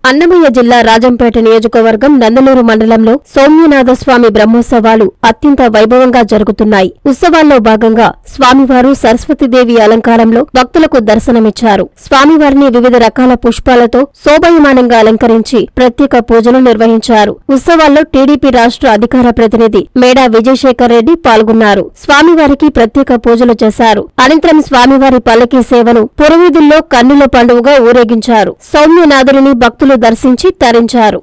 అన్నమయ్య జిల్లా రాజంపేట నియోజకవర్గం నందలూరు మండలంలో సౌమ్యనాథస్వామి బ్రహ్మోత్సవాలు అత్యంత వైభవంగా జరుగుతున్నాయి. ఉత్సవాల్లో భాగంగా స్వామివారు సరస్వతీదేవి అలంకారంలో భక్తులకు దర్శనమిచ్చారు. స్వామివారిని వివిధ రకాల పుష్పాలతో శోభాయమానంగా అలంకరించి ప్రత్యేక పూజలు నిర్వహించారు. ఉత్సవాల్లో టీడీపీ రాష్ట్ర అధికార ప్రతినిధి మేడా విజయశేఖర్ రెడ్డి పాల్గొన్నారు. స్వామివారికి ప్రత్యేక పూజలు చేశారు. అనంతరం స్వామివారి పల్లకీ సేవను పురవీధుల్లో కన్నుల పండుగగా ఊరేగించారు. సౌమ్యనాథుని భక్తులు దర్శించి తరించారు.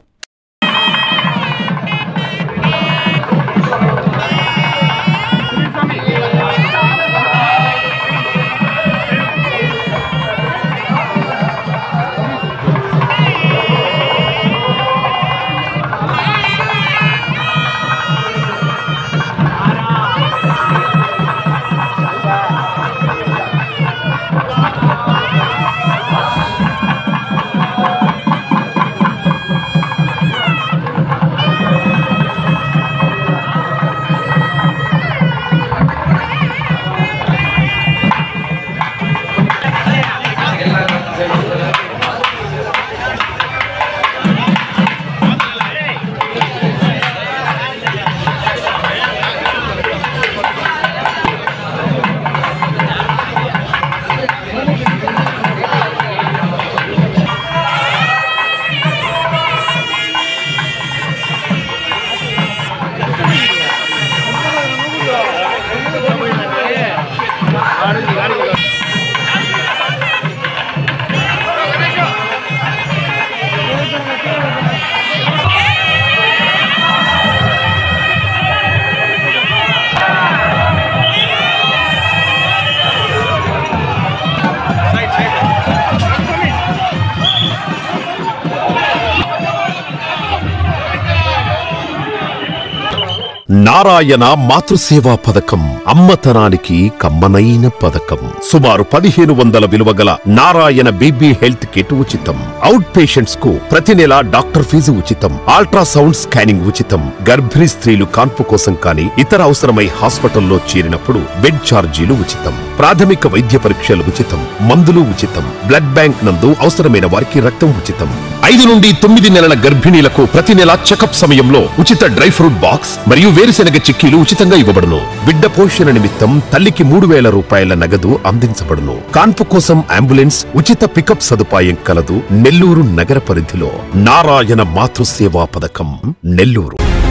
నారాయణ మాతృసేవా పథకం అమ్మతనానికి కమ్మనైన పథకం. సుమారు 1500 విలువగల నారాయణ బీబీ హెల్త్ కిట్ ఉచితం. అవుట్ పేషెంట్స్ కు ప్రతి నెల డాక్టర్ ఫీజు ఉచితం. అల్ట్రాసౌండ్ స్కానింగ్ ఉచితం. గర్భిణీ స్త్రీలు కాన్పు కోసం కానీ ఇతర అవసరమై హాస్పిటల్లో చేరినప్పుడు బెడ్ ఛార్జీలు ఉచితం. ప్రాథమిక వైద్య పరీక్షలు ఉచితం. మందులు ఉచితం. బ్లడ్ బ్యాంక్ నందు అవసరమైన వారికి రక్తం ఉచితం. 5 నుండి 9 నెలల గర్భిణీలకు ప్రతి నెల చెకప్ సమయంలో ఉచిత డ్రై ఫ్రూట్ బాక్స్ మరియు వేరుశెనగ చిక్కీలు ఉచితంగా ఇవ్వబడును. బిడ్డ పోషణ నిమిత్తం తల్లికి 3000 రూపాయల నగదు అందించబడును. కాన్పు కోసం అంబులెన్స్ ఉచిత పికప్ సదుపాయం కలదు. నెల్లూరు నగర పరిధిలో నారాయణ మాతృసేవా పథకం నెల్లూరు.